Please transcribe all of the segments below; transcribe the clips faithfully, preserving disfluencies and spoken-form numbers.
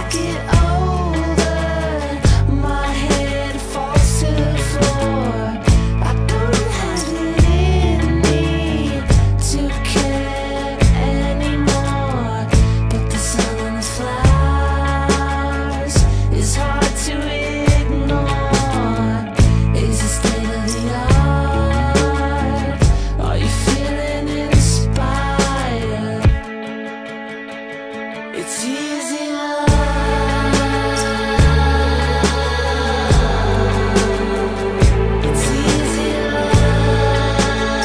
get older, my head falls to the floor. I don't have it in me to care anymore, but the sun and the flowers is hard to ignore. Is the state of the art? Are you feeling inspired? It's easy love. It's easy love.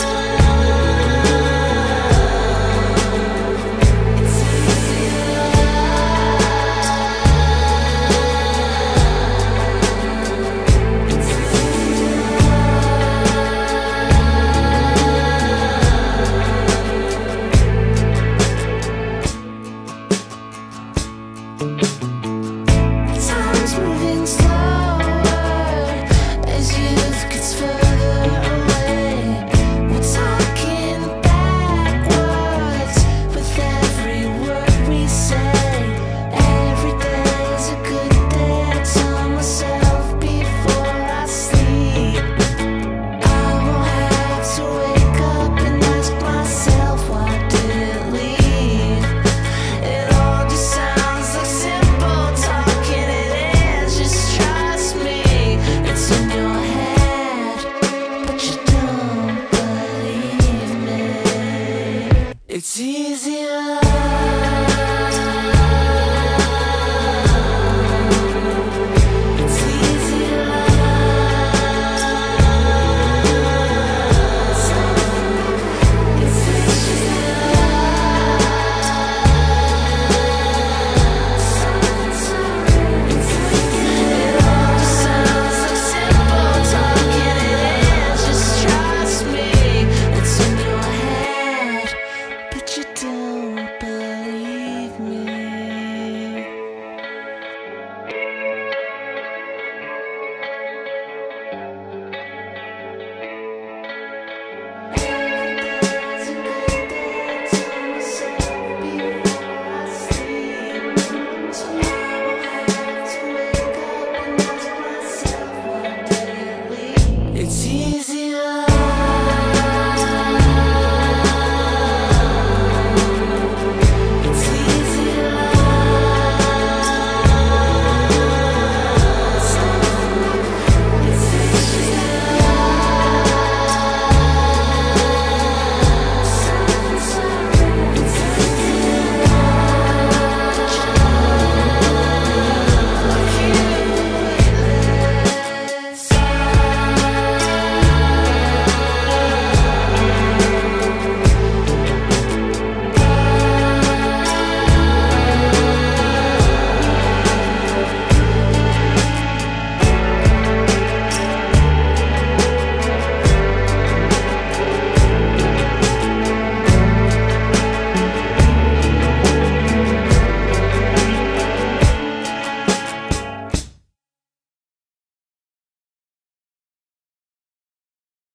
It's easy love. It's easy love.